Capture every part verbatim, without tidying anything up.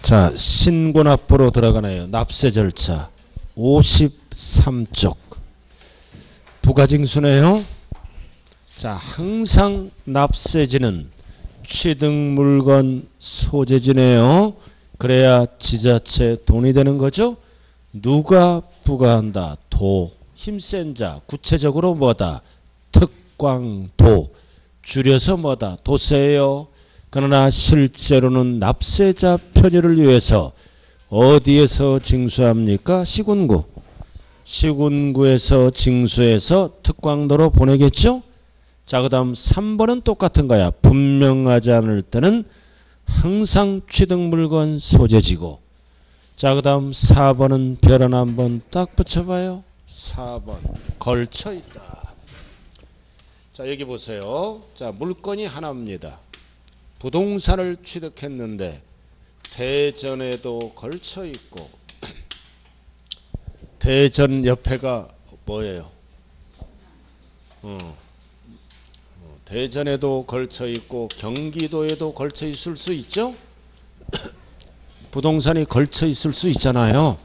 자, 신고납부로 들어가네요. 납세 절차 오십삼 쪽 부가징수네요. 자, 항상 납세지는 취득물건 소재지네요. 그래야 지자체 돈이 되는 거죠. 누가 부과한다? 도. 힘센 자. 구체적으로 뭐다? 특광도. 줄여서 뭐다? 도세예요. 그러나 실제로는 납세자 편의를 위해서 어디에서 징수합니까? 시군구. 시군구에서 징수해서 특광도로 보내겠죠? 자, 그 다음 삼 번은 똑같은 거야. 분명하지 않을 때는 항상 취득물건 소재지고. 자, 그 다음 사 번은 별 하나 한번 딱 붙여봐요. 사 번 걸쳐 있다. 자, 여기 보세요. 자, 물건이 하나입니다. 부동산을 취득했는데 대전에도 걸쳐 있고 대전 옆에가 뭐예요? 어. 대전에도 걸쳐 있고 경기도에도 걸쳐 있을 수 있죠? 부동산이 걸쳐 있을 수 있잖아요.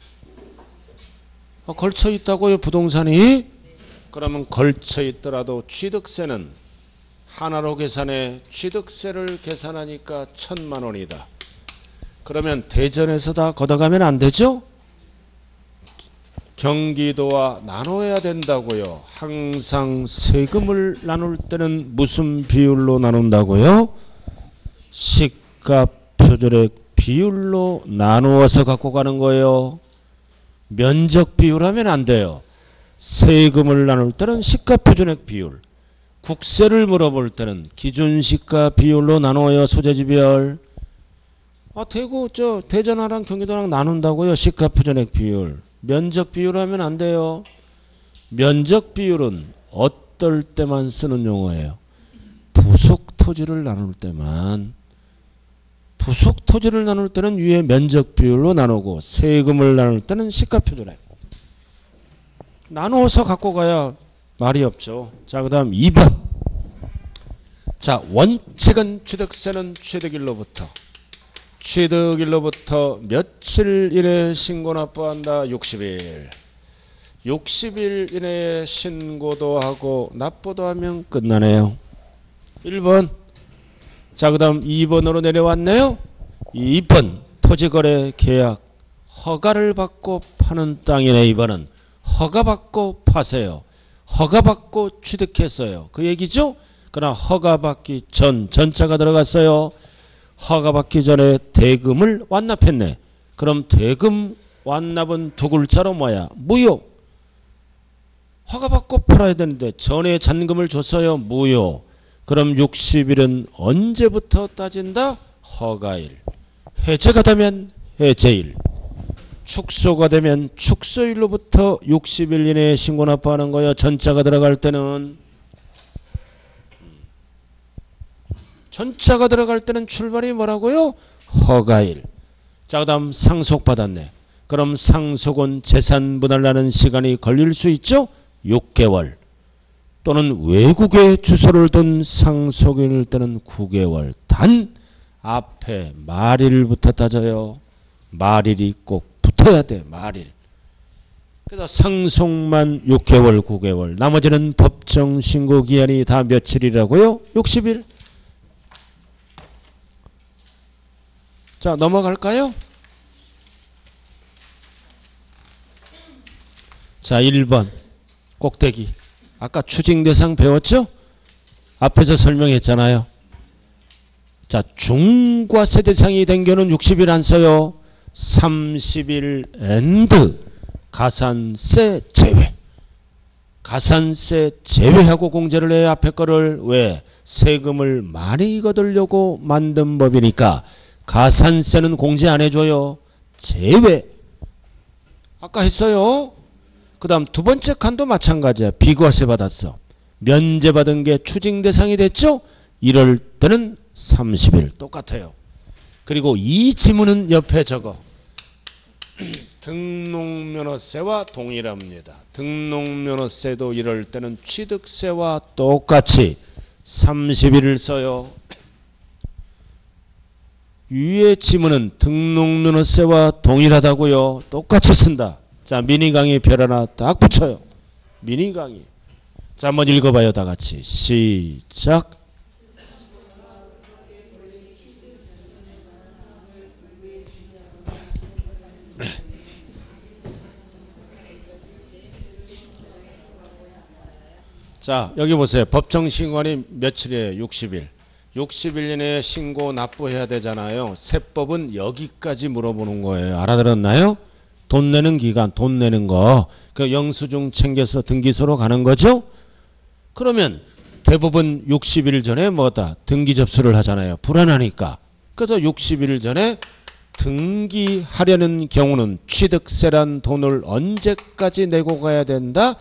어, 걸쳐 있다고요, 부동산이? 그러면 걸쳐 있더라도 취득세는 하나로 계산해 취득세를 계산하니까 천만 원이다. 그러면 대전에서 다 걷어가면 안 되죠? 경기도와 나눠야 된다고요. 항상 세금을 나눌 때는 무슨 비율로 나눈다고요? 시가 표준액 비율로 나누어서 갖고 가는 거예요. 면적 비율하면 안 돼요. 세금을 나눌 때는 시가 표준액 비율. 국세를 물어볼 때는 기준 시가 비율로 나눠요. 소재지별. 아, 대구 저 대전하랑 경기도랑 나눈다고요. 시가 표준액 비율. 면적 비율하면 안 돼요. 면적 비율은 어떨 때만 쓰는 용어예요. 부속 토지를 나눌 때만. 부속 토지를 나눌 때는 위에 면적 비율로 나누고 세금을 나눌 때는 시가 표준액. 나누어서 갖고 가야 말이 없죠. 자, 그 다음 이 번. 자, 원칙은 취득세는 취득일로부터. 취득일로부터 며칠 이내에 신고 납부한다. 육십 일. 육십 일 이내에 신고도 하고 납부도 하면 끝나네요. 일 번. 자, 그 다음 이 번으로 내려왔네요. 이 번. 토지거래 계약. 허가를 받고 파는 땅이네. 이 번은. 허가받고 파세요. 허가받고 취득했어요. 그 얘기죠? 그러나 허가받기 전, 전자가 들어갔어요. 허가받기 전에 대금을 완납했네. 그럼 대금 완납은 두 글자로 뭐야? 무효. 허가받고 팔아야 되는데 전에 잔금을 줬어요. 무효. 그럼 육십 일은 언제부터 따진다? 허가일. 해제가 되면 해제일. 축소가 되면 축소일로부터 육십 일 이내에 신고 납부하는 거예요. 전자가 들어갈 때는. 전자가 들어갈 때는 출발이 뭐라고요? 허가일. 자, 그 다음 상속받았네. 그럼 상속은 재산 분할나는 시간이 걸릴 수 있죠? 육 개월. 또는 외국에 주소를 둔 상속일 때는 구 개월. 단 앞에 말일부터 따져요. 말일이 꼭 붙어야 돼. 말일. 그래서 상속만 육 개월, 구 개월. 나머지는 법정 신고 기한이 다 며칠이라고요? 육십 일. 자, 넘어갈까요? 자, 일 번 꼭대기. 아까 추징대상 배웠죠? 앞에서 설명했잖아요. 자, 중과세 대상이 된 경우는 육십 일 안 써요. 삼십 일 엔드 가산세 제외. 가산세 제외하고 공제를 해야 앞에 거를. 왜? 세금을 많이 거두려고 만든 법이니까 가산세는 공제 안 해줘요. 제외. 아까 했어요. 그 다음 두 번째 칸도 마찬가지야. 비과세 받았어. 면제받은 게 추징 대상이 됐죠? 이럴 때는 삼십 일. 똑같아요. 그리고 이 지문은 옆에 적어. 등록면허세와 동일합니다. 등록면허세도 이럴 때는 취득세와 똑같이 삼십 일을 써요. 위의 지문은 등록면허세와 동일하다고요. 똑같이 쓴다. 자, 미니 강의 별 하나 딱 붙여요. 미니 강의. 자, 한번 읽어봐요. 다 같이. 시작. 자, 여기 보세요. 법정 신고일이 며칠이에요? 육십 일. 육십 일 이내에 신고 납부해야 되잖아요. 세법은 여기까지 물어보는 거예요. 알아들었나요? 돈 내는 기간, 돈 내는 거. 그 영수증 챙겨서 등기소로 가는 거죠? 그러면 대부분 육십 일 전에 뭐다? 등기 접수를 하잖아요. 불안하니까. 그래서 육십 일 전에 등기하려는 경우는 취득세란 돈을 언제까지 내고 가야 된다?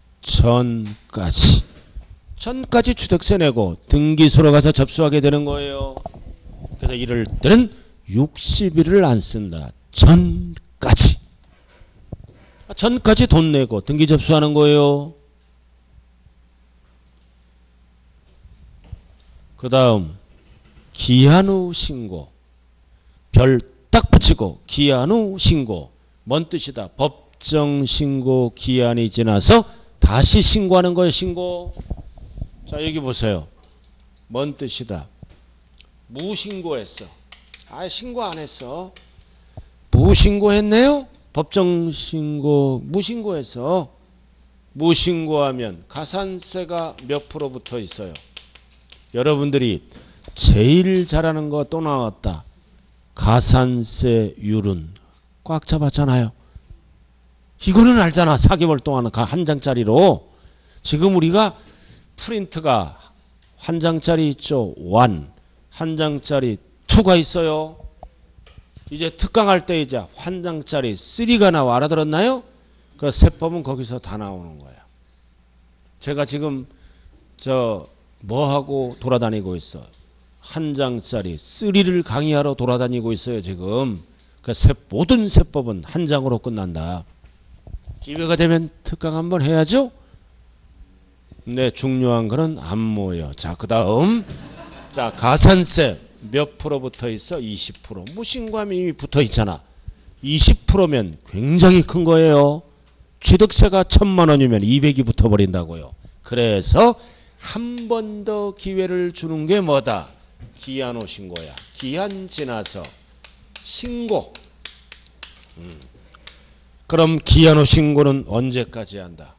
전까지. 전까지 취득세 내고 등기소로 가서 접수하게 되는 거예요. 그래서 이럴 때는 육십 일을 안 쓴다. 전까지. 전까지 돈 내고 등기 접수하는 거예요. 그 다음 기한 후 신고. 별 딱 붙이고 기한 후 신고. 뭔 뜻이다? 법정 신고 기한이 지나서 다시 신고하는 거예요. 신고. 자, 여기 보세요. 뭔 뜻이다? 무신고했어. 아, 신고 안 했어. 무신고했네요? 법정 신고 무신고했어. 무신고하면 가산세가 몇 프로 붙어 있어요? 여러분들이 제일 잘하는 거 또 나왔다. 가산세율은 꽉 잡았잖아요. 이거는 알잖아. 사 개월 동안 한 장짜리로. 지금 우리가 프린트가 한 장짜리 있죠. 일. 한 장짜리 이가 있어요. 이제 특강할 때 이제 한 장짜리 삼가 나와. 알아들었나요? 그 세법은 거기서 다 나오는 거예요. 제가 지금 저 뭐하고 돌아다니고 있어? 한 장짜리 삼를 강의하러 돌아다니고 있어요. 지금. 그 세, 모든 세법은 한 장으로 끝난다. 기회가 되면 특강 한번 해야죠. 네, 중요한 거는 안 모여. 자, 그 다음 자, 가산세 몇 프로 붙어 있어? 이십 퍼센트. 무신고하면 이미 붙어 있잖아. 이십 퍼센트면 굉장히 큰 거예요. 취득세가 천만 원이면 이백이 붙어버린다고요. 그래서 한 번 더 기회를 주는 게 뭐다? 기한 후 신고야. 기한 지나서 신고. 음. 그럼 기한 후 신고는 언제까지 한다?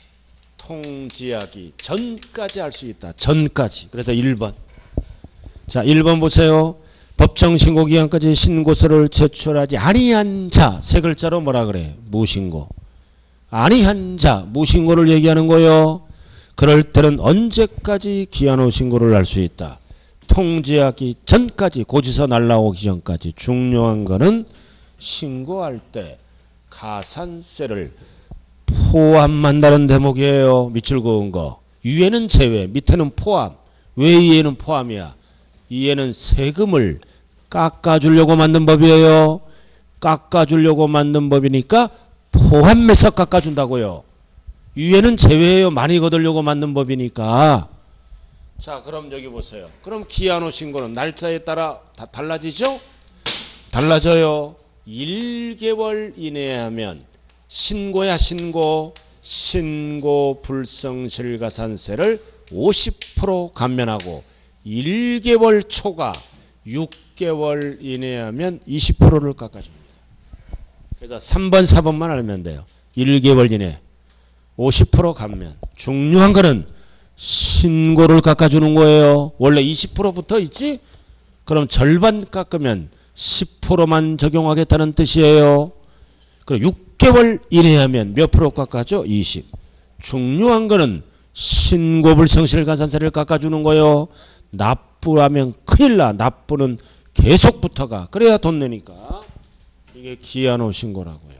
통지하기 전까지 할 수 있다. 전까지. 그래서 일 번. 자, 일 번 보세요. 법정 신고 기간까지 신고서를 제출하지 아니한 자. 세 글자로 뭐라 그래? 무신고. 아니한 자. 무신고를 얘기하는 거예요. 그럴 때는 언제까지 기한 후 신고를 할 수 있다? 통지하기 전까지. 고지서 날라오기 전까지. 중요한 거는 신고할 때 가산세를 포함한다는 대목이에요. 밑줄 그은 거. 위에는 제외, 밑에는 포함. 왜 위에는 포함이야? 위에는 세금을 깎아주려고 만든 법이에요. 깎아주려고 만든 법이니까 포함해서 깎아준다고요. 위에는 제외예요. 많이 거두려고 만든 법이니까. 자, 그럼 여기 보세요. 그럼 기한 후 신고는 날짜에 따라 다 달라지죠? 달라져요. 일 개월 이내에 하면 신고야 신고. 신고 불성실가산세를 오십 퍼센트 감면하고 일 개월 초과 육 개월 이내에 하면 이십 퍼센트를 깎아줍니다. 그래서 삼 번, 사 번만 알면 돼요. 일 개월 이내 오십 퍼센트 감면. 중요한 거는 신고를 깎아주는 거예요. 원래 이십 퍼센트 붙어 있지? 그럼 절반 깎으면 십 퍼센트만 적용하겠다는 뜻이에요. 그럼 육 개월 이내에 하면 몇 프로 깎아줘? 이십. 중요한 거는 신고불성실가산세를 깎아주는 거예요. 납부하면 큰일 나. 납부는 계속 붙어가. 그래야 돈 내니까. 이게 기한 후 신고라고요.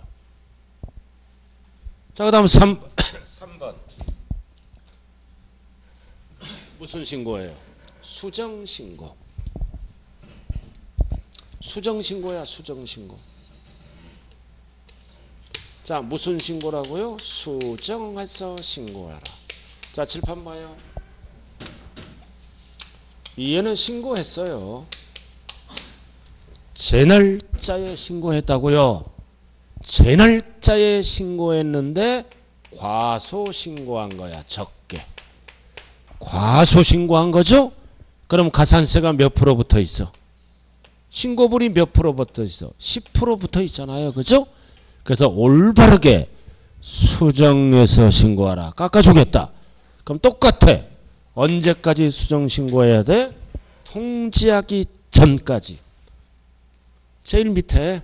자, 그 다음 삼 번. 무슨 신고예요? 수정신고. 수정신고야, 수정신고. 자, 무슨 신고라고요? 수정해서 신고하라. 자, 칠판 봐요. 얘는 신고했어요. 제 날짜에 신고했다고요. 제 날짜에 신고했는데 과소 신고한 거야. 적게. 과소 신고한 거죠? 그럼 가산세가 몇 프로 붙어 있어? 신고분이 몇 프로 붙어 있어? 십 프로 붙어 있잖아요. 그죠? 그래서 올바르게 수정해서 신고하라. 깎아주겠다. 그럼 똑같아. 언제까지 수정 신고해야 돼? 통지하기 전까지. 제일 밑에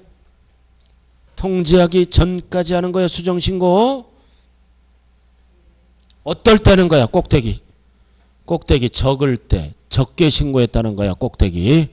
통지하기 전까지 하는 거야. 수정 신고. 어떨 때는 거야. 꼭대기. 꼭대기 적을 때. 적게 신고했다는 거야. 꼭대기.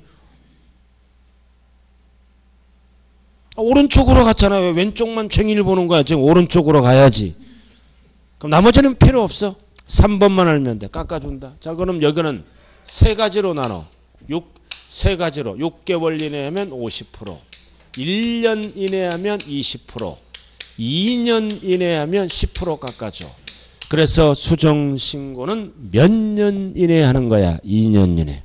오른쪽으로 갔잖아요. 왼쪽만 쟁일 보는 거야. 지금 오른쪽으로 가야지. 그럼 나머지는 필요 없어. 삼 번만 알면 돼. 깎아준다. 자, 그럼 여기는 세 가지로 나눠. 육, 세 가지로. 육 개월 이내 하면 오십 퍼센트. 일 년 이내 하면 이십 퍼센트. 이 년 이내 하면 십 퍼센트 깎아줘. 그래서 수정 신고는 몇 년 이내 하는 거야. 이 년 이내.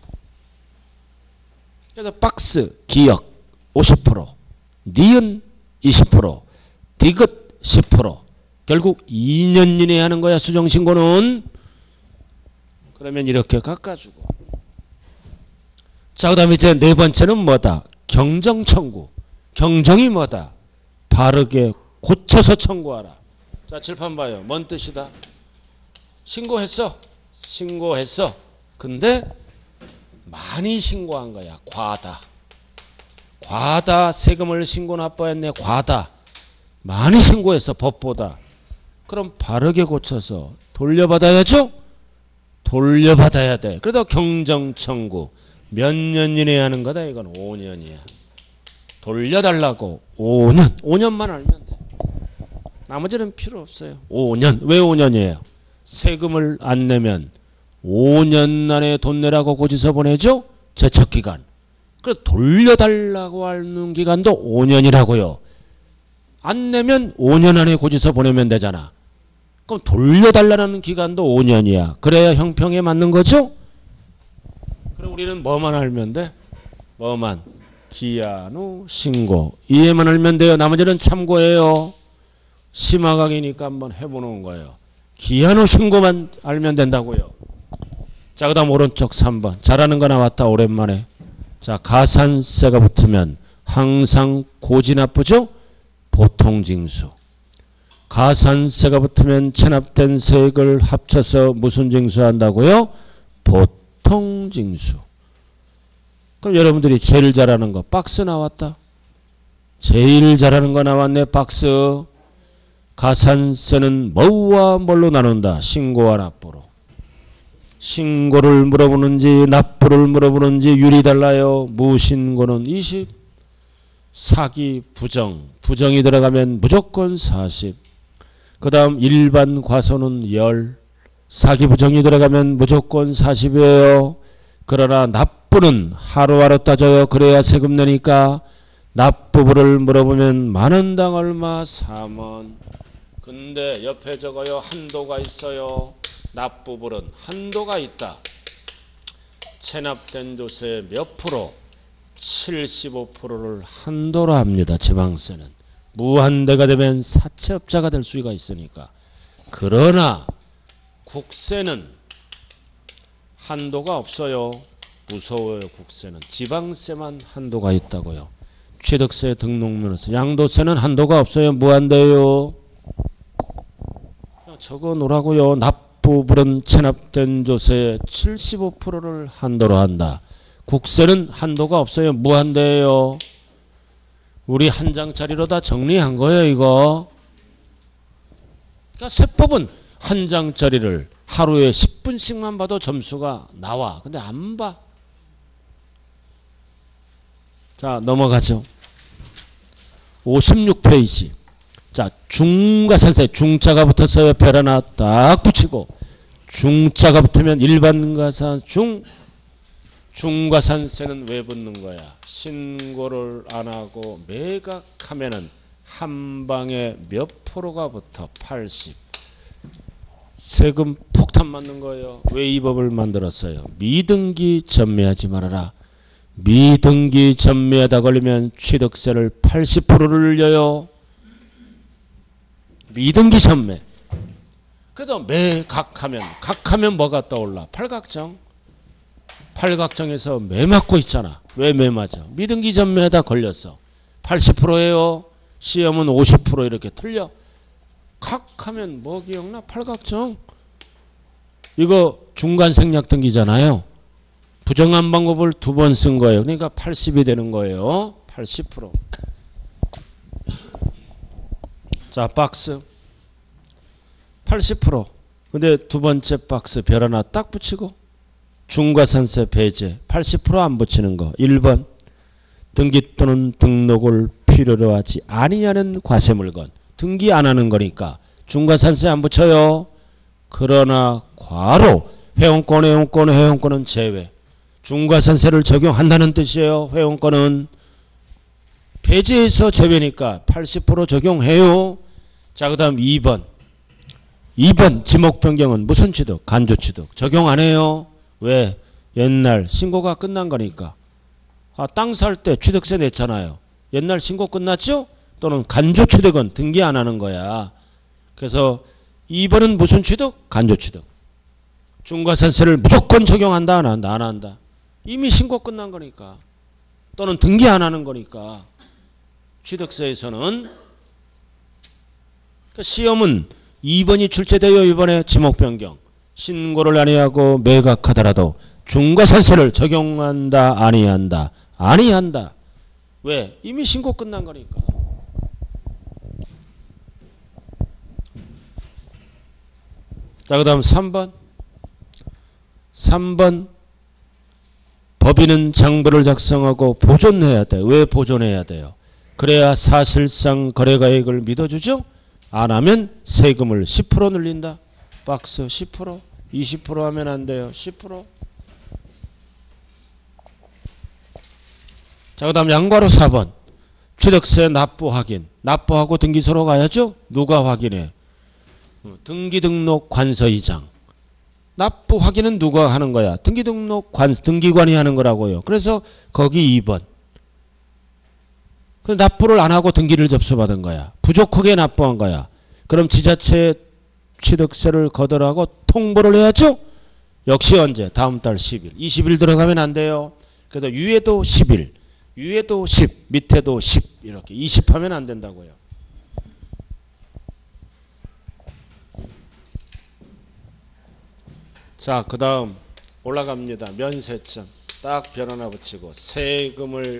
그래서 박스, 기역 오십 퍼센트. 니은 이십 퍼센트, 디귿 십 퍼센트. 결국 이 년 이내에 하는 거야. 수정신고는. 그러면 이렇게 깎아주고. 자, 그 다음에 이제 네 번째는 뭐다? 경정청구. 경정이 뭐다? 바르게 고쳐서 청구하라. 자, 칠판 봐요. 뭔 뜻이다? 신고했어. 신고했어. 근데 많이 신고한 거야. 과다. 과다. 세금을 신고 납부했네. 과다. 많이 신고했어. 법보다. 그럼 바르게 고쳐서 돌려받아야죠. 돌려받아야 돼. 그래도 경정청구 몇 년 이내에 하는 거다. 이건 오 년이야. 돌려달라고 오 년. 오 년만 알면 돼. 나머지는 필요 없어요. 오 년. 왜 오 년이에요? 세금을 안 내면 오 년 안에 돈 내라고 고지서 보내죠. 제척기간. 그래서 돌려달라고 하는 기간도 오 년이라고요. 안 내면 오 년 안에 고지서 보내면 되잖아. 그럼 돌려달라는 기간도 오 년이야. 그래야 형평에 맞는 거죠? 그럼 우리는 뭐만 알면 돼? 뭐만? 기한 후 신고. 이해만 알면 돼요. 나머지는 참고해요. 심화강의니까 한번 해보는 거예요. 기한 후 신고만 알면 된다고요. 자, 그 다음 오른쪽 삼 번. 잘하는 거 나왔다. 오랜만에. 자, 가산세가 붙으면 항상 고지 납부죠? 보통징수. 가산세가 붙으면 체납된 세액을 합쳐서 무슨 징수한다고요? 보통징수. 그럼 여러분들이 제일 잘하는 거 박스 나왔다. 제일 잘하는 거 나왔네. 박스. 가산세는 뭐와 뭘로 나눈다? 신고와 납부로. 신고를 물어보는지 납부를 물어보는지 율이 달라요. 무신고는 이십. 사기 부정. 부정이 들어가면 무조건 사십. 그 다음 일반 과소는 십. 사기 부정이 들어가면 무조건 사십이에요. 그러나 납부는 하루하루 따져요. 그래야 세금 내니까. 납부부를 물어보면 만원당 얼마? 삼 원. 근데 옆에 적어요. 한도가 있어요. 납부불은 한도가 있다. 체납된 조세 몇 프로? 칠십오 퍼센트를 한도로 합니다. 지방세는. 무한대가 되면 사채업자가 될 수가 있으니까. 그러나 국세는 한도가 없어요. 무서워요. 국세는. 지방세만 한도가 있다고요. 취득세 등록면허세. 양도세는 한도가 없어요. 무한대요. 적어 놓으라고요. 납부불은 체납된 조세의 칠십오 퍼센트를 한도로 한다. 국세는 한도가 없어요. 무한대예요. 우리 한 장짜리로 다 정리한 거예요. 이거. 그러니까 세법은 한 장짜리를 하루에 십 분씩만 봐도 점수가 나와. 근데 안 봐. 자, 넘어가죠. 오십육 페이지. 자, 중과산세. 중자가 붙었어요. 별 하나 딱 붙이고. 중자가 붙으면 일반과산 중. 중과산세는 왜 붙는 거야? 신고를 안 하고 매각하면은 한 방에 몇 프로가 붙어? 팔십. 세금 폭탄 맞는 거예요. 왜 이 법을 만들었어요? 미등기 전매하지 말아라. 미등기 전매에다 걸리면 취득세를 팔십 퍼센트를 늘려요. 미등기 전매. 그래도 매각하면 각하면 뭐가 떠올라? 팔각정. 팔각정에서 매 맞고 있잖아. 왜 매 맞아? 미등기 전매에다 걸렸어. 팔십 퍼센트예요. 시험은 오십 퍼센트 이렇게 틀려. 각하면 뭐 기억나? 팔각정. 이거 중간 생략 등기잖아요. 부정한 방법을 두 번 쓴 거예요. 그러니까 팔십이 되는 거예요. 팔십 퍼센트. 자, 박스. 팔십 퍼센트. 근데 두 번째 박스 별 하나 딱 붙이고 중과산세 배제 팔십 퍼센트 안 붙이는 거. 일 번 등기 또는 등록을 필요로 하지 아니하는 과세물건. 등기 안 하는 거니까 중과산세 안 붙여요. 그러나 과로 회원권, 회원권, 회원권은 제외. 중과산세를 적용한다는 뜻이에요. 회원권은 배제해서 제외니까 팔십 퍼센트 적용해요. 자, 그 다음 이 번. 이 번 지목 변경은 무슨 취득? 간조 취득. 적용 안 해요. 왜? 옛날 신고가 끝난 거니까. 아, 땅 살 때 취득세 냈잖아요. 옛날 신고 끝났죠? 또는 간조 취득은 등기 안 하는 거야. 그래서 이 번은 무슨 취득? 간조 취득. 중과산세를 무조건 적용한다 안 한다? 안 한다. 이미 신고 끝난 거니까. 또는 등기 안 하는 거니까. 취득세에서는 그러니까 시험은 이 번이 출제돼요. 이번에 지목 변경. 신고를 아니하고 매각하더라도 중과산세를 적용한다 아니한다? 아니한다. 왜? 이미 신고 끝난 거니까. 자, 그 다음 삼 번. 삼 번 법인은 장부를 작성하고 보존해야 돼. 왜 보존해야 돼요? 그래야 사실상 거래가액을 믿어주죠. 안 하면 세금을 십 퍼센트 늘린다. 박스 십 퍼센트, 이십 퍼센트 하면 안 돼요. 십 퍼센트. 자, 그 다음 양괄호 사 번. 취득세 납부 확인. 납부하고 등기소로 가야죠. 누가 확인해? 등기등록 관서이장. 납부 확인은 누가 하는 거야? 등기등록 관, 등기관이 하는 거라고요. 그래서 거기 이 번. 그 납부를 안 하고 등기를 접수받은 거야. 부족하게 납부한 거야. 그럼 지자체 취득세를 거절하고 통보를 해야죠. 역시 언제? 다음 달 십 일. 이십 일 들어가면 안 돼요. 그래서 위에도 십 일, 위에도 십, 밑에도 십 이렇게 이십 하면 안 된다고요. 자, 그 다음 올라갑니다. 면세점. 딱 별 하나 붙이고 세금을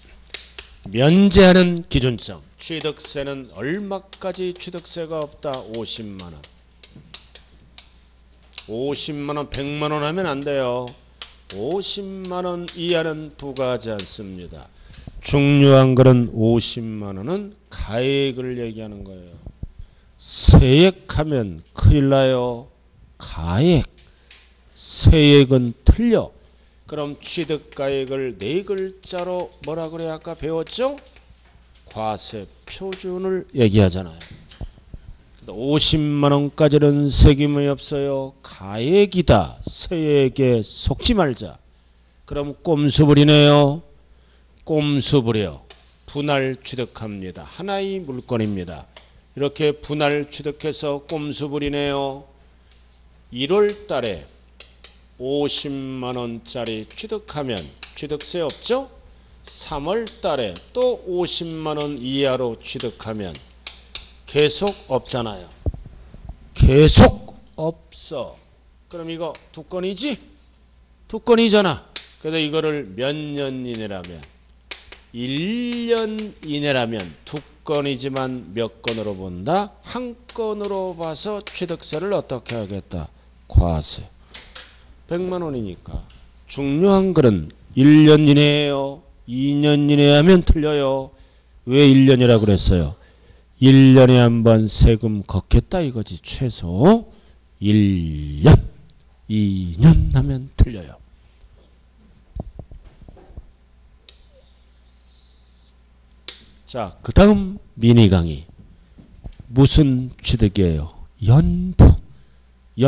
면제하는 기준점. 취득세는 얼마까지 취득세가 없다? 오십만 원. 오십만 원, 백만 원 하면 안 돼요. 오십만 원 이하는 부과하지 않습니다. 중요한 것은 오십만 원은 가액을 얘기하는 거예요. 세액하면 큰일 나요. 가액. 세액은 틀려. 그럼 취득가액을 네 글자로 뭐라 그래? 아까 배웠죠? 과세 표준을 얘기하잖아요. 오십만 원까지는 세금이 없어요. 가액이다. 세액에 속지 말자. 그럼 꼼수 부리네요. 꼼수 부려. 분할 취득합니다. 하나의 물건입니다. 이렇게 분할 취득해서 꼼수 부리네요. 일월 달에 오십만 원짜리 취득하면 취득세 없죠? 삼월 달에 또 오십만 원 이하로 취득하면 계속 없잖아요. 계속 없어. 그럼 이거 두 건이지? 두 건이잖아. 그래서 이거를 몇 년 이내라면 일 년 이내라면 두 건이지만 몇 건으로 본다? 한 건으로 봐서 취득세를 어떻게 하겠다? 과세. 백만 원이니까. 중요한 것은 일 년 이내예요. 이 년 이내 하면 틀려요. 왜 일 년이라고 그랬어요? 일 년에 한 번 세금 걷겠다 이거지. 최소 일 년, 이 년 하면 틀려요. 자, 그 다음 미니 강의. 무슨 취득이에요? 연부.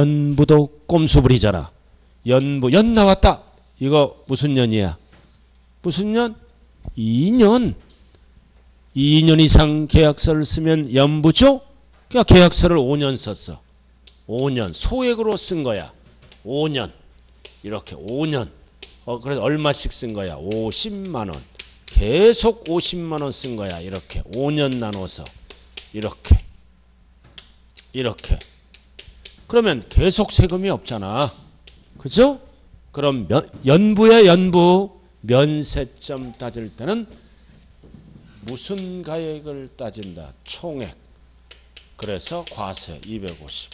연부도 꼼수 부리잖아. 연부, 연 나왔다. 이거 무슨 연이야? 무슨 년? 이 년. 이 년 이상 계약서를 쓰면 연부죠? 그러니까 계약서를 오 년 썼어. 오 년. 소액으로 쓴 거야. 오 년. 이렇게 오 년. 어, 그래서 얼마씩 쓴 거야? 오십만 원. 계속 오십만 원 쓴 거야. 이렇게. 오 년 나눠서. 이렇게. 이렇게. 그러면 계속 세금이 없잖아. 그죠? 그럼 면, 연부야, 연부. 면세점 따질 때는 무슨 가액을 따진다? 총액. 그래서 과세 이백오십.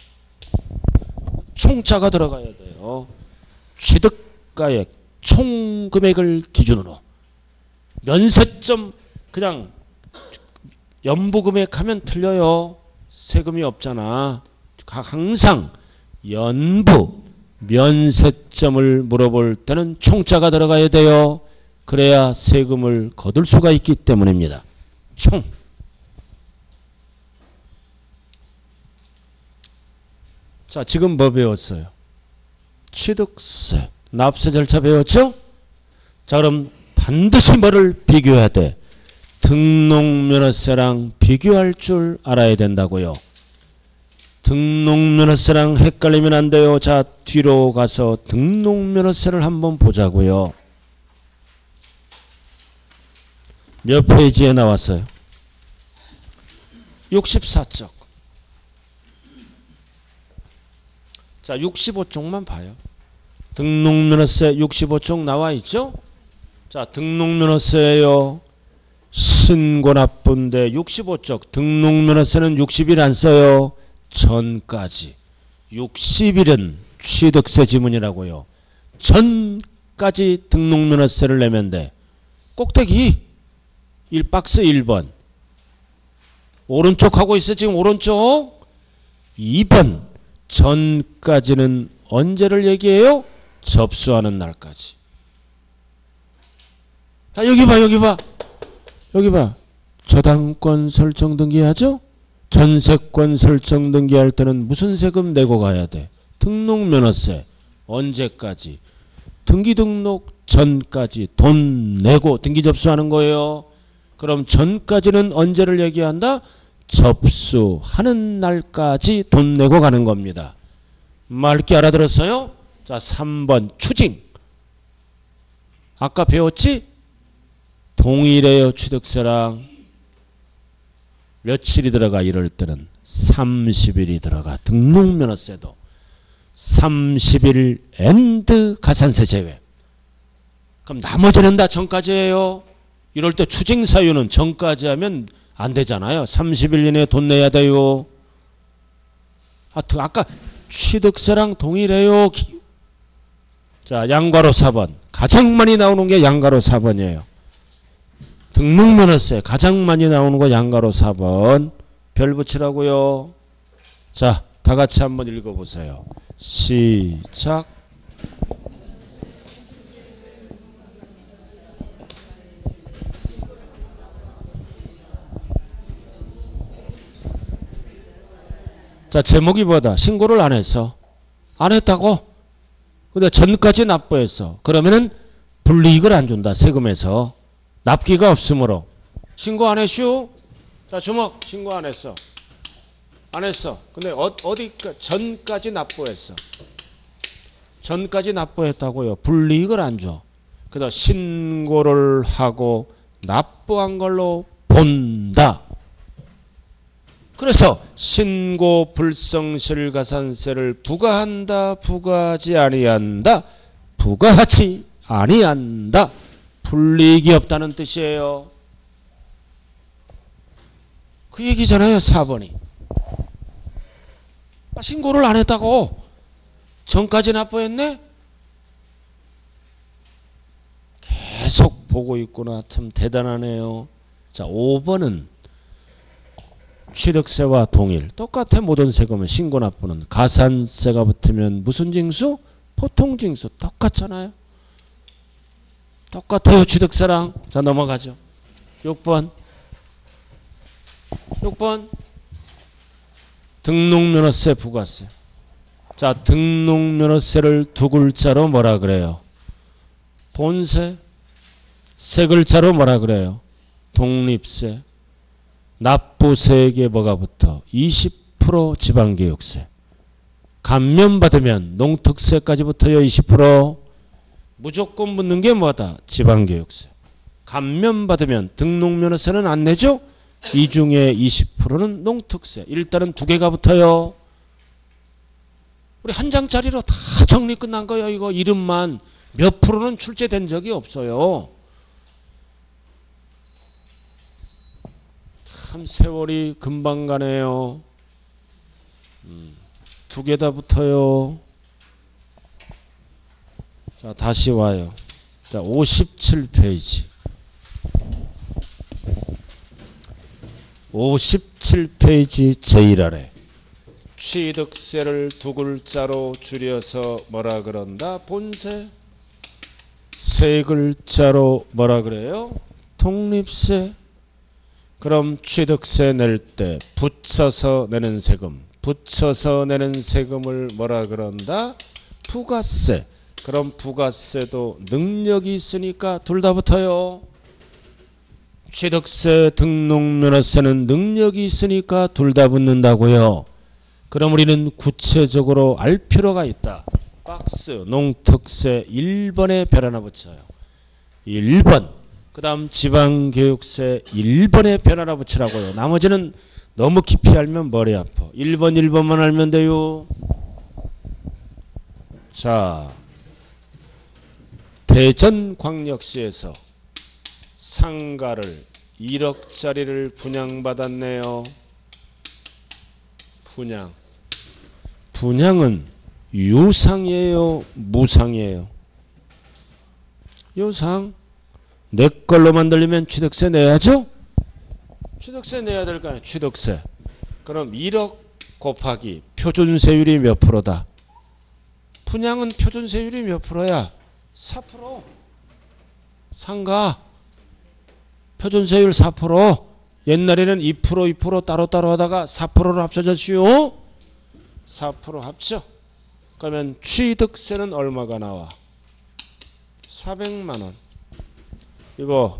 총자가 들어가야 돼요. 취득가액 총금액을 기준으로. 면세점 그냥 연부금액 하면 틀려요. 세금이 없잖아. 항상 연부 면세점을 물어볼 때는 총자가 들어가야 돼요. 그래야 세금을 거둘 수가 있기 때문입니다. 총. 자, 지금 뭐 배웠어요? 취득세, 납세 절차 배웠죠? 자, 그럼 반드시 뭐를 비교해야 돼? 등록면허세랑 비교할 줄 알아야 된다고요. 등록면허세랑 헷갈리면 안 돼요. 자, 뒤로 가서 등록면허세를 한번 보자고요. 몇 페이지에 나왔어요? 육십사 쪽. 자, 육십오 쪽만 봐요. 등록면허세 육십오 쪽 나와 있죠? 자, 등록면허세예요. 신고 납부인데 육십오 쪽 등록면허세는 육십 일 안 써요. 전까지. 육십 일은 취득세 지문이라고요. 전까지 등록면허세를 내면 돼. 꼭대기 일 박스 일 번. 오른쪽 하고 있어 지금 오른쪽. 이 번. 전까지는 언제를 얘기해요? 접수하는 날까지. 자, 여기 봐, 여기 봐. 여기 봐. 저당권 설정 등기하죠? 전세권 설정 등기할 때는 무슨 세금 내고 가야 돼? 등록면허세. 언제까지? 등기 등록 전까지 돈 내고 등기 접수하는 거예요. 그럼 전까지는 언제를 얘기한다? 접수하는 날까지 돈 내고 가는 겁니다. 맑게 알아들었어요? 자, 삼 번 추징. 아까 배웠지? 동일해요. 취득세랑. 며칠이 들어가 이럴 때는 삼십 일이 들어가. 등록면허세도 삼십 일 앤드 가산세 제외. 그럼 나머지는 다 전까지예요. 이럴 때 추징 사유는 전까지 하면 안 되잖아요. 삼십 일 이내에 돈 내야 돼요. 하여튼 아까 취득세랑 동일해요. 자, 양가로 사 번. 가장 많이 나오는 게 양가로 사 번이에요. 등록면허세 가장 많이 나오는 거 양가로 사 번. 별 붙이라고요. 자, 다 같이 한번 읽어보세요. 시작. 자, 제목이 뭐다? 신고를 안 했어. 안 했다고? 근데 전까지 납부했어. 그러면은 불이익을 안 준다. 세금에서. 납기가 없으므로. 신고 안 했슈? 자, 주먹. 신고 안 했어. 안 했어. 근데 어, 어디 전까지 납부했어. 전까지 납부했다고요. 불이익을 안 줘. 그래서 신고를 하고 납부한 걸로 본다. 그래서 신고 불성실 가산세를 부과한다. 부과하지 아니한다. 부과하지 아니한다. 불이익이 없다는 뜻이에요. 그 얘기잖아요. 사 번이. 신고를 안 했다고. 전까지 납부했네. 계속 보고 있구나. 참 대단하네요. 자, 오 번은 취득세와 동일. 똑같아. 모든 세금은 신고 납부는. 가산세가 붙으면 무슨 징수? 보통징수. 똑같잖아요. 똑같아요. 취득세랑. 자, 넘어가죠. 육 번. 육 번. 등록면허세 부가세. 자, 등록면허세를 두 글자로 뭐라 그래요? 본세. 세 글자로 뭐라 그래요? 독립세. 납부세액에 뭐가 붙어? 이십 퍼센트 지방교육세. 감면받으면 농특세까지 붙어요. 이십 퍼센트. 무조건 붙는 게 뭐다? 지방교육세. 감면받으면 등록면허세는 안 내죠? 이 중에 이십 퍼센트는 농특세. 일단은 두 개가 붙어요. 우리 한 장짜리로 다 정리 끝난 거예요. 이거 이름만. 몇 프로는 출제된 적이 없어요. 참 세월이 금방 가네요. 음, 두 개 다 붙어요. 자, 다시 와요. 자, 오십칠 페이지. 오십칠 페이지 제일 아래. 취득세를 두 글자로 줄여서 뭐라 그런다? 본세. 세 글자로 뭐라 그래요? 독립세. 그럼 취득세 낼 때 붙여서 내는 세금. 붙여서 내는 세금을 뭐라 그런다? 부가세. 그럼 부가세도 능력이 있으니까 둘 다 붙어요. 취득세, 등록면허세는 능력이 있으니까 둘 다 붙는다고요. 그럼 우리는 구체적으로 알 필요가 있다. 박스, 농특세 일 번에 별 하나 붙여요. 일 번. 그 다음 지방교육세 일 번에 별 하나 붙이라고요. 나머지는 너무 깊이 알면 머리 아파. 일 번, 일 번만 알면 돼요. 자, 대전광역시에서 상가를 일억짜리를 분양받았네요. 분양. 분양은 유상이에요? 무상이에요? 유상. 내 걸로 만들려면 취득세 내야죠? 취득세 내야 될 거 아니에요. 취득세. 그럼 일억 곱하기 표준세율이 몇 프로다? 분양은 표준세율이 몇 프로야? 사 퍼센트. 상가. 표준세율 사 퍼센트. 옛날에는 이 퍼센트 이 퍼센트 따로따로 하다가 사 퍼센트로 합쳐졌지요? 사 퍼센트 합쳐. 그러면 취득세는 얼마가 나와? 사백만 원. 이거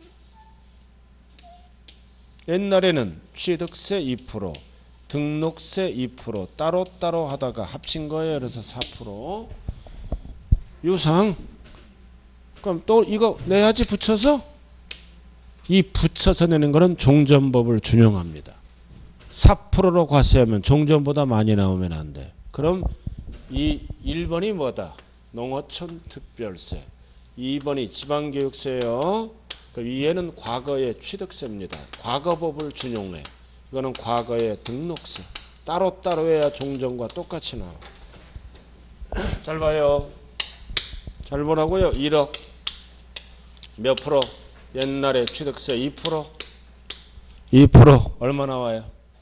옛날에는 취득세 이 퍼센트, 등록세 이 퍼센트 따로따로 하다가 합친 거예요. 그래서 사 퍼센트. 유상. 그럼 또 이거 내야지 붙여서? 이 붙여서 내는 거는 종전법을 준용합니다. 사 퍼센트로 과세하면 종전보다 많이 나오면 안 돼. 그럼 이 일 번이 뭐다? 농어촌 특별세. 이 번이 지방교육세요. 그 위에는 과거의 취득세입니다. 과거법을 준용해. 이거는 과거의 등록세. 따로따로 해야 종전과 똑같이 나와. 잘 봐요. 잘 보라고요. 일억 몇 프로? 옛날에 취득세 이 퍼센트. 이 퍼센트 얼마 나와요?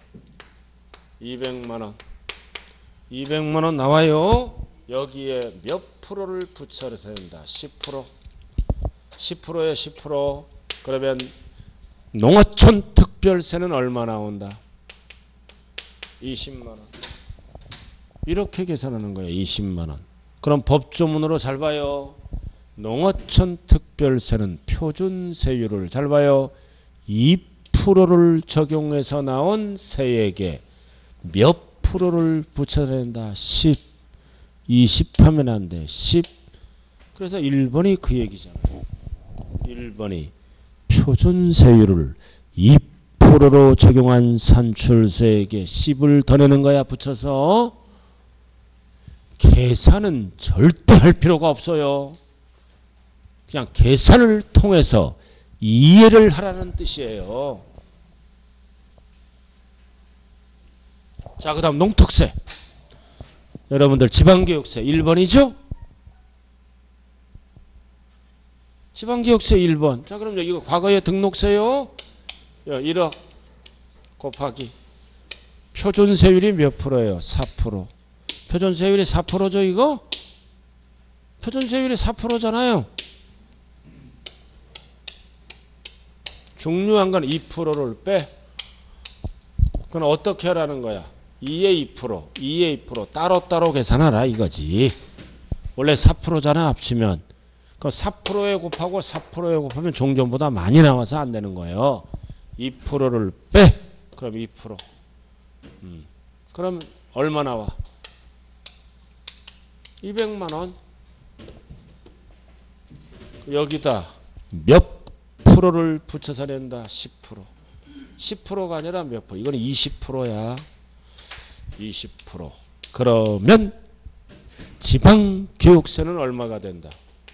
이백만 원. 이백만 원 나와요. 여기에 몇 프로를 붙여야 된다? 십 퍼센트. 십 퍼센트에 십 퍼센트. 그러면 농어촌 특별세는 얼마 나온다? 이십만 원. 이렇게 계산하는 거예요. 이십만 원. 그럼 법조문으로 잘 봐요. 농어촌 특별세는 표준세율을 잘 봐요. 이 퍼센트를 적용해서 나온 세액에 몇 프로를 붙여야 된다? 십. 이십 하면 안 돼. 십. 그래서 일 번이 그 얘기잖아요. 일 번이 표준세율을 이 퍼센트로 적용한 산출세액에 십을 더 내는 거야. 붙여서. 계산은 절대 할 필요가 없어요. 그냥 계산을 통해서 이해를 하라는 뜻이에요. 자, 그 다음 농특세. 여러분들 지방교육세 일 번이죠? 지방교육세 일 번. 자, 그럼 여기 과거의 등록세요. 일억 곱하기 표준세율이 몇 프로예요? 사 퍼센트. 표준세율이 사 퍼센트죠 이거? 표준세율이 사 퍼센트잖아요. 중요한 건 이 퍼센트를 빼. 그건 어떻게 하라는 거야? 이에 이 퍼센트, 이에 이 퍼센트 따로따로 계산하라 이거지. 원래 사 퍼센트잖아 합치면. 그 사 퍼센트에 곱하고 사 퍼센트에 곱하면 종전보다 많이 나와서 안 되는 거예요. 이 퍼센트를 빼. 그럼 이 퍼센트. 음. 그럼 얼마 나와? 이백만 원. 여기다 몇 프로를 붙여서 낸다? 십 퍼센트. 십 퍼센트가 아니라 몇 퍼센트? 이건 이십 퍼센트야. 이십 퍼센트. 그러면 지방교육세는 얼마가 된다?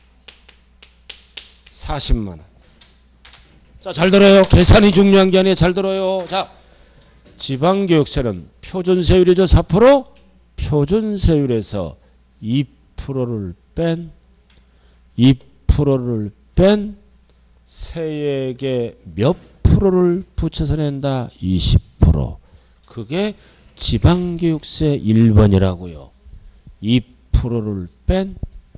사십만 원. 자, 잘 들어요. 계산이 중요한 게 아니에요. 잘 들어요. 자, 지방교육세는 표준세율이죠. 사 퍼센트. 표준세율에서 이 퍼센트를 뺀 이 퍼센트를 뺀 세액의 몇 프로를 붙여서 낸다? 이십 퍼센트. 그게 지방교육세 일 번이라고요. 이 퍼센트를 뺀,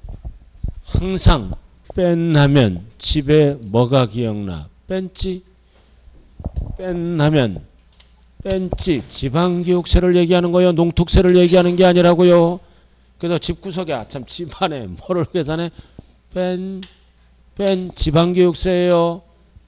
항상 뺀 하면 집에 뭐가 기억나? 뺀지? 뺀 하면 뺀지. 지방교육세를 얘기하는 거예요. 농특세를 얘기하는 게 아니라고요. 그래서 집구석에 아참 집안에 뭐를 계산해? 뺀, 뺀 지방교육세예요.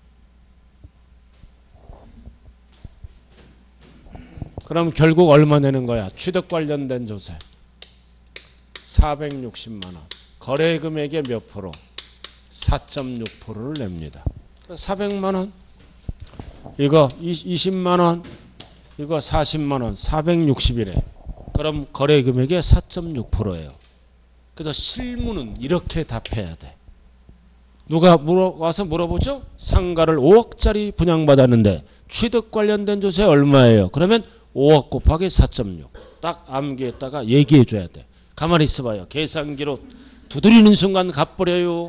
그럼 결국 얼마 내는 거야? 취득 관련된 조세. 사백육십만 원. 거래 금액의 몇 프로? 사 점 육 퍼센트를 냅니다. 사백만 원. 이거 이십만 원. 이거 사십만 원. 사백육십이래. 그럼 거래 금액의 사 점 육 퍼센트예요. 그래서 실무는 이렇게 답해야 돼. 누가 물어 와서 물어보죠? 상가를 오억짜리 분양받았는데 취득 관련된 조세 얼마예요? 그러면 오억 곱하기 사 점 육. 딱 암기했다가 얘기해 줘야 돼. 가만히 있어봐요. 계산기로 두드리는 순간 갚버려요.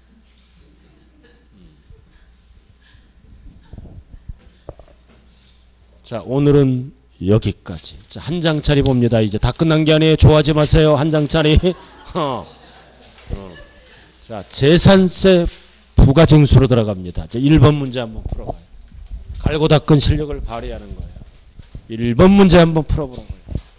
자, 오늘은 여기까지. 자, 한 장짜리 봅니다. 이제 다 끝난 게 아니에요. 좋아하지 마세요. 한 장짜리. 어. 어. 자, 재산세 부가징수로 들어갑니다. 자, 일 번 문제 한번 풀어봐요. 갈고 닦은 실력을 발휘하는 거예요. 일 번 문제 한번 풀어보라고요.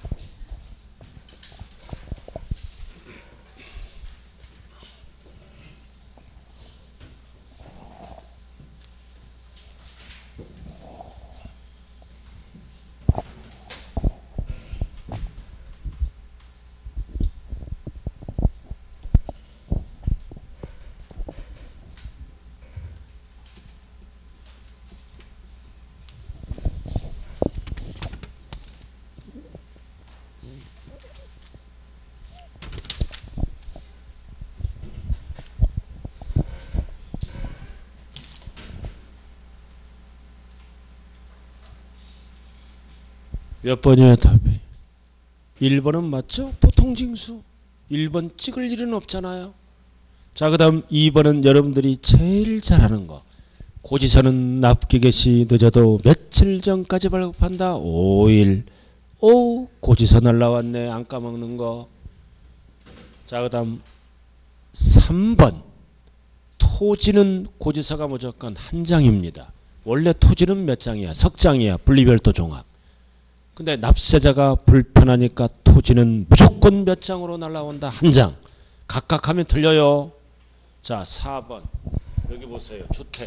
몇 번이에요, 답이? 일 번은 맞죠? 보통 징수. 일 번 찍을 일은 없잖아요. 자, 그 다음 이 번은 여러분들이 제일 잘하는 거. 고지서는 납기개 시 늦어도 며칠 전까지 발급한다. 오 일. 오, 고지서 날라왔네. 안 까먹는 거. 자, 그 다음 삼 번. 토지는 고지서가 무조건 한 장입니다. 원래 토지는 몇 장이야? 석 장이야. 분리별도 종합. 근데 납세자가 불편하니까 토지는 무조건 몇 장으로 날라온다? 한 장. 각각 하면 틀려요. 자, 사 번. 여기 보세요. 주택.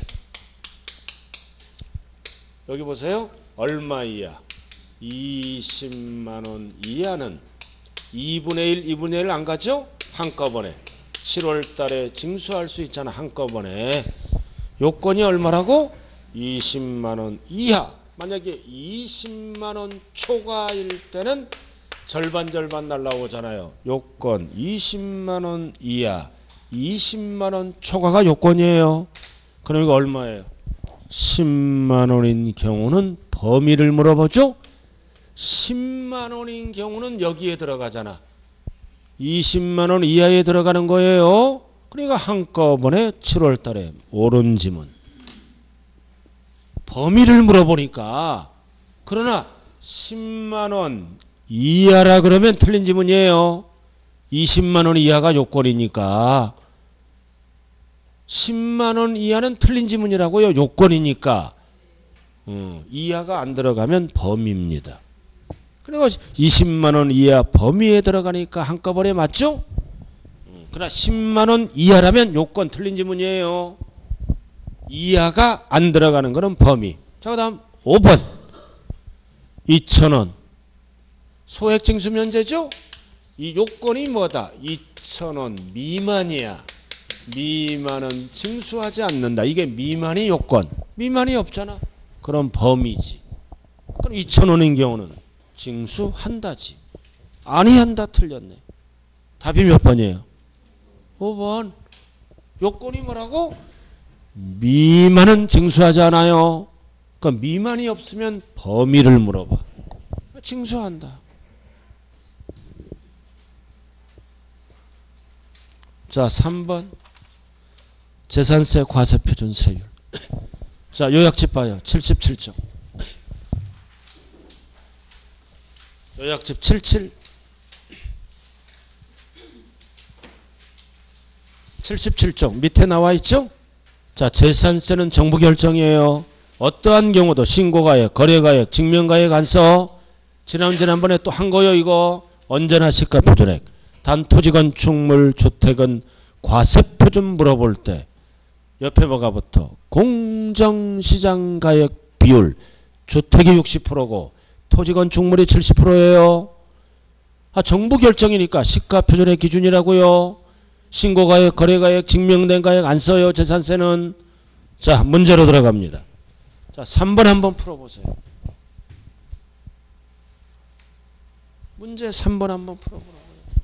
여기 보세요. 얼마 이하? 이십만 원 이하는 이분의 일, 이분의 일 안 가죠? 한꺼번에. 칠월 달에 징수할 수 있잖아. 한꺼번에. 요건이 얼마라고? 이십만 원 이하. 만약에 이십만 원 초과일 때는 절반 절반 날라오잖아요. 요건 이십만 원 이하, 이십만 원 초과가 요건이에요. 그럼 이거 얼마예요? 십만 원인 경우는 범위를 물어보죠. 십만 원인 경우는 여기에 들어가잖아. 이십만 원 이하에 들어가는 거예요. 그러니까 한꺼번에 칠월 달에 옳은 지문. 범위를 물어보니까. 그러나 십만 원 이하라 그러면 틀린 지문이에요. 이십만 원 이하가 요건이니까. 십만 원 이하는 틀린 지문이라고요. 요건이니까. 어, 이하가 안 들어가면 범위입니다. 그리고 이십만 원 이하 범위에 들어가니까 한꺼번에 맞죠? 어, 그러나 십만 원 이하라면 요건 틀린 지문이에요. 이하가 안 들어가는 거는 범위. 자, 그 다음 오 번. 이천 원. 소액 징수 면제죠? 이 요건이 뭐다? 이천 원 미만이야. 미만은 징수하지 않는다. 이게 미만이 요건. 미만이 없잖아. 그럼 범위지. 그럼 이천 원인 경우는 징수한다지. 아니한다. 틀렸네. 답이 몇 번이에요? 오 번. 요건이 뭐라고? 미만은 징수하지 않아요. 그러니까 미만이 없으면 범위를 물어봐. 징수한다. 자, 삼 번. 재산세 과세표준세율. 자, 요약집 봐요. 칠십칠 쪽. 요약집 칠십칠. 칠십칠 쪽 밑에 나와 있죠? 자, 재산세는 정부 결정이에요. 어떠한 경우도 신고가액, 거래가액, 증명가액 안 써. 지난, 지난번에 또 한 거요, 이거. 언제나 시가표준액. 단 토지 건축물 주택은 과세표준 물어볼 때 옆에 뭐가 붙어? 공정시장가액 비율. 주택이 육십 퍼센트고 토지 건축물이 칠십 퍼센트예요. 아, 정부 결정이니까 시가표준액 기준이라고요. 신고가액, 거래가액, 증명된 가액 안 써요. 재산세는. 자, 문제로 들어갑니다. 자, 삼 번 한번 풀어보세요. 문제 삼 번 한번 풀어보라고요.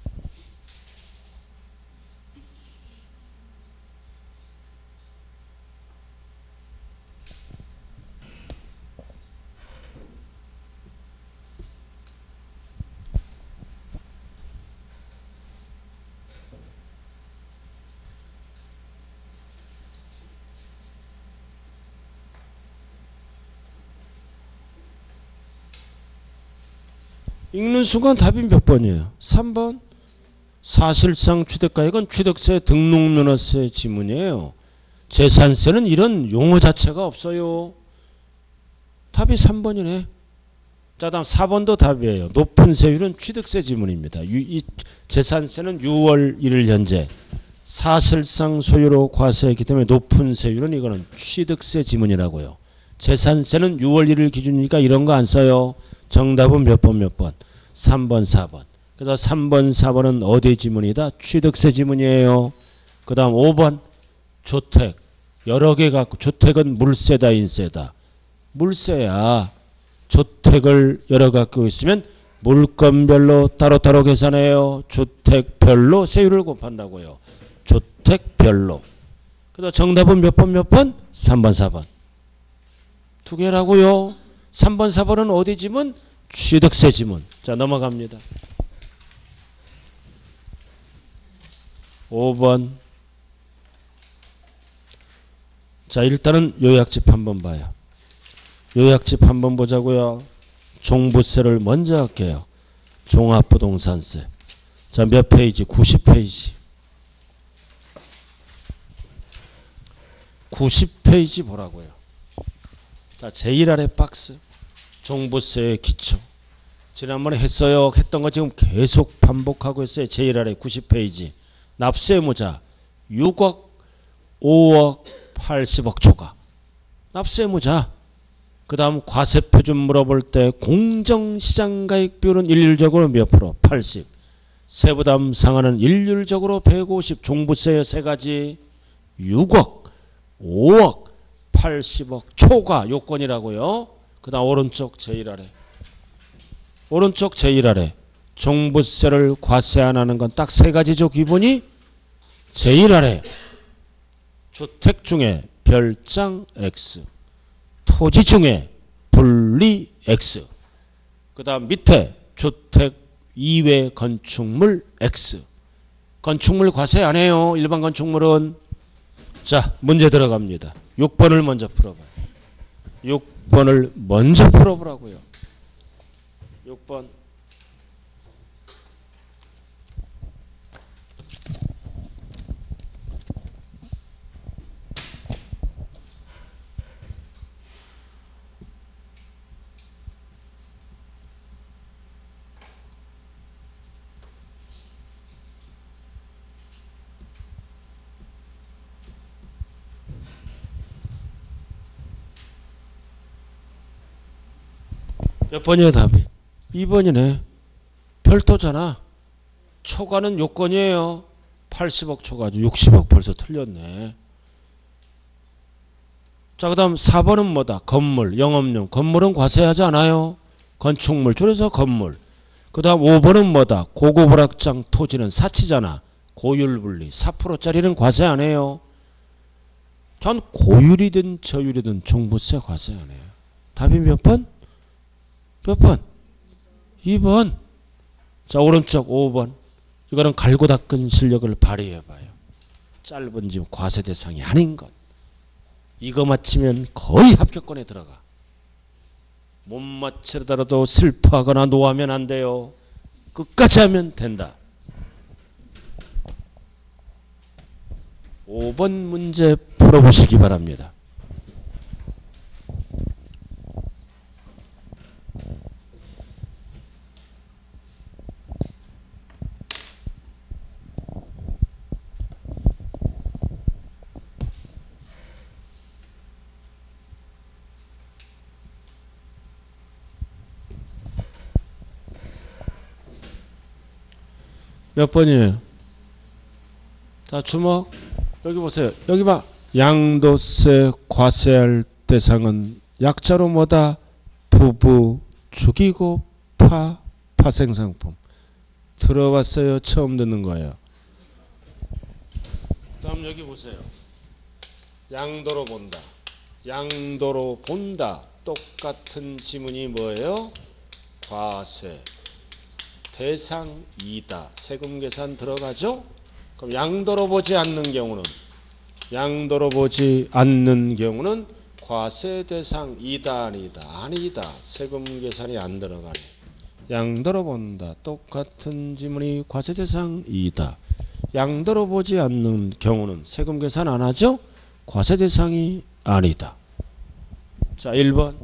읽는 순간 답이 몇 번이에요? 삼 번. 사실상 취득가액은 취득세, 등록면허세 지문이에요. 재산세는 이런 용어 자체가 없어요. 답이 삼 번이네. 자, 다음 사 번도 답이에요. 높은 세율은 취득세 지문입니다. 유, 이 재산세는 유월 일 일 현재 사실상 소유로 과세했기 때문에 높은 세율은 이거는 취득세 지문이라고요. 재산세는 유월 일 일 기준이니까 이런 거 안 써요. 정답은 몇 번 몇 번? 삼 번, 사 번. 그래서 삼 번, 사 번은 어디 지문이다? 취득세 지문이에요. 그 다음 오 번. 주택. 여러 개 갖고 주택은 물세다 인세다? 물세야. 주택을 여러 갖고 있으면 물건별로 따로따로 계산해요. 주택별로 세율을 곱한다고요. 주택별로. 그래서 정답은 몇 번 몇 번? 삼 번, 사 번. 두 개라고요. 삼 번, 사 번은 어디 지문? 취득세 지문. 자, 넘어갑니다. 오 번. 자, 일단은 요약집 한번 봐요. 요약집 한번 보자고요. 종부세를 먼저 할게요. 종합부동산세. 자, 몇 페이지? 구십 페이지. 구십 페이지 보라고요. 자, 제일 아래 박스. 종부세의 기초. 지난번에 했어요. 했던 거 지금 계속 반복하고 있어요. 제일 아래 구십 페이지. 납세의무자 육억, 오억, 팔십억 초과. 납세의무자. 그 다음 과세표준 물어볼 때 공정시장가액 비율은 일률적으로 몇 프로? 팔십. 세부담 상한은 일률적으로 백오십. 종부세의 세 가지. 육억, 오억, 팔십억 초과 요건이라고요. 그 다음 오른쪽 제일 아래. 오른쪽 제일 아래. 종부세를 과세 안 하는 건 딱 세 가지죠. 기본이. 제일 아래. 주택 중에 별장 X. 토지 중에 분리 X. 그 다음 밑에 주택 이외 건축물 X. 건축물 과세 안 해요. 일반 건축물은. 자, 문제 들어갑니다. 육 번을 먼저 풀어봐요. 육 번을 먼저 풀어보라고요. 육 번. 몇 번이에요 답이? 이 번이네. 별도잖아. 초과는 요건이에요. 팔십억 초과죠. 육십억 벌써 틀렸네. 자, 그 다음 사 번은 뭐다? 건물, 영업용. 건물은 과세하지 않아요. 건축물, 줄여서 건물. 그 다음 오 번은 뭐다? 고급 오락장 토지는 사치잖아. 고율분리. 사 퍼센트짜리는 과세 안 해요. 전 고율이든 저율이든 종부세 과세 안 해요. 답이 몇 번? 몇 번? 이 번. 자, 오른쪽 오 번. 이거는 갈고 닦은 실력을 발휘해봐요. 짧은 집 과세 대상이 아닌 것. 이거 맞히면 거의 합격권에 들어가. 못 맞추더라도 슬퍼하거나 노하면 안 돼요. 끝까지 하면 된다. 오 번 문제 풀어보시기 바랍니다. 몇 번이에요? 자, 주목. 여기 보세요. 여기 봐. 양도세 과세할 대상은 약자로 뭐다? 부부, 죽이고, 파, 파생상품. 들어봤어요? 처음 듣는 거예요. 다음 여기 보세요. 양도로 본다. 양도로 본다. 똑같은 지문이 뭐예요? 과세. 대상이다. 세금 계산 들어가죠? 그럼 양도로 보지 않는 경우는 양도로 보지 않는 경우는 과세 대상이다 아니다. 아니다. 세금 계산이 안 들어가네. 양도로 본다. 똑같은 지문이 과세 대상이다. 양도로 보지 않는 경우는 세금 계산 안 하죠? 과세 대상이 아니다. 자, 일 번.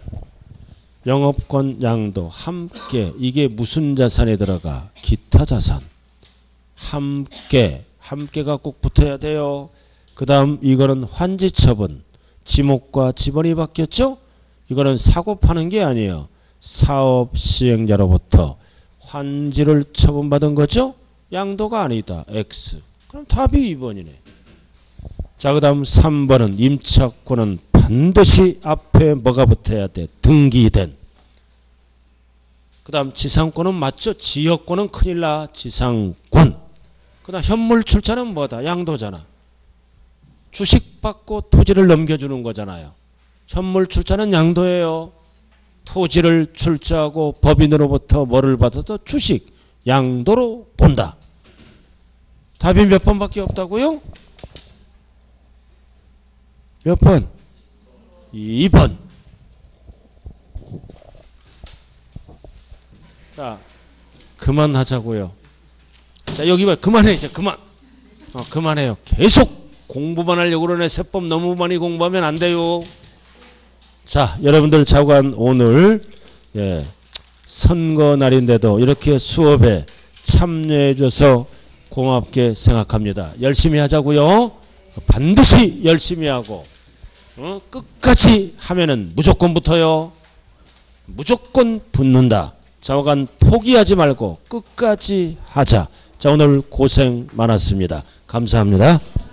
영업권 양도 함께. 이게 무슨 자산에 들어가? 기타 자산. 함께. 함께가 꼭 붙어야 돼요. 그 다음 이거는 환지처분. 지목과 지번이 바뀌었죠? 이거는 사고 파는 게 아니에요. 사업 시행자로부터 환지를 처분받은 거죠? 양도가 아니다. X. 그럼 답이 이 번이네. 자, 그 다음 삼 번은 임차권은 반드시 앞에 뭐가 붙어야 돼? 등기된. 그 다음 지상권은 맞죠? 지역권은 큰일 나. 지상권. 그 다음 현물 출자는 뭐다? 양도잖아. 주식 받고 토지를 넘겨주는 거잖아요. 현물 출자는 양도예요. 토지를 출자하고 법인으로부터 뭐를 받아도 주식, 양도로 본다. 답이 몇 번밖에 없다고요? 몇 번? 이 번. 자, 그만하자고요. 자, 여기 봐. 그만해. 이제 그만. 어, 그만해요. 계속 공부만 하려고 그러네. 세법 너무 많이 공부하면 안 돼요. 자, 여러분들 자관 오늘 예, 선거 날인데도 이렇게 수업에 참여해줘서 고맙게 생각합니다. 열심히 하자고요. 반드시 열심히 하고 어? 끝까지 하면은 무조건 붙어요. 무조건 붙는다. 자관 포기하지 말고 끝까지 하자. 자, 오늘 고생 많았습니다. 감사합니다.